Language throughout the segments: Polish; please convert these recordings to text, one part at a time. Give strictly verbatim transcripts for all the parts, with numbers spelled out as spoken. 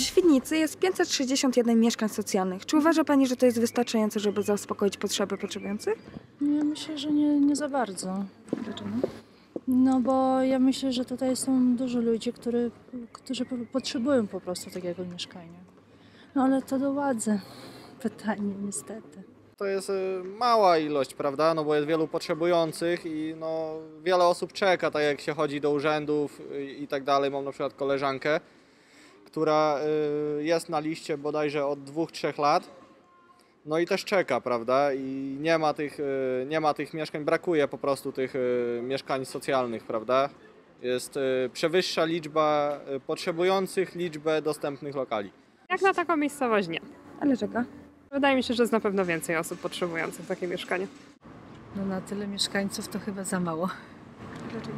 Świdnicy jest pięćset sześćdziesiąt jeden mieszkań socjalnych. Czy uważa Pani, że to jest wystarczające, żeby zaspokoić potrzeby potrzebujących? Ja myślę, że nie, nie za bardzo. Dlaczego? No bo ja myślę, że tutaj są dużo ludzi, który, którzy po- potrzebują po prostu takiego mieszkania. No ale to do władzy pytanie niestety. To jest y, mała ilość, prawda? No bo jest wielu potrzebujących i no, wiele osób czeka, tak jak się chodzi do urzędów y, i tak dalej. Mam na przykład koleżankę, która y, jest na liście bodajże od dwóch, trzech lat. No i też czeka, prawda? I nie ma tych, y, nie ma tych mieszkań, brakuje po prostu tych y, mieszkań socjalnych, prawda? Jest y, przewyższa liczba y, potrzebujących liczbę dostępnych lokali. Jak na taką miejscowość nie. A dlaczego? Wydaje mi się, że jest na pewno więcej osób potrzebujących takie mieszkanie. No na tyle mieszkańców to chyba za mało, Dlaczego?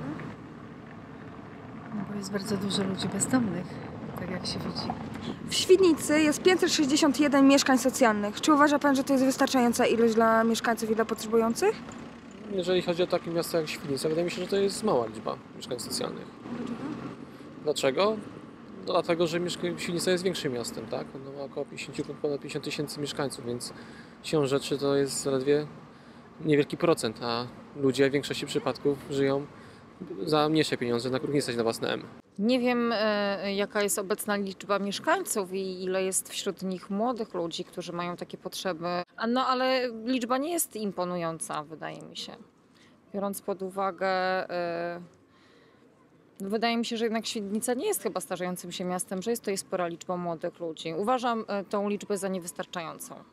no bo jest bardzo dużo ludzi bezdomnych, tak jak się widzi. W Świdnicy jest pięćset sześćdziesiąt jeden mieszkań socjalnych. Czy uważa Pan, że to jest wystarczająca ilość dla mieszkańców i dla potrzebujących? Jeżeli chodzi o takie miasto jak Świdnica, wydaje mi się, że to jest mała liczba mieszkań socjalnych. Dlaczego? No dlatego, że mieszka- Świdnica jest większym miastem, tak? No ma około pięćdziesiąt, ponad pięćdziesiąt tysięcy mieszkańców, więc siłą rzeczy to jest zaledwie niewielki procent, a ludzie w większości przypadków żyją za mniejsze pieniądze, na których nie stać na własne M. Nie wiem, e, jaka jest obecna liczba mieszkańców i ile jest wśród nich młodych ludzi, którzy mają takie potrzeby. A no, ale liczba nie jest imponująca, wydaje mi się. Biorąc pod uwagę, e, wydaje mi się, że jednak Świdnica nie jest chyba starzejącym się miastem, że jest to jest spora liczba młodych ludzi. Uważam e, tą liczbę za niewystarczającą.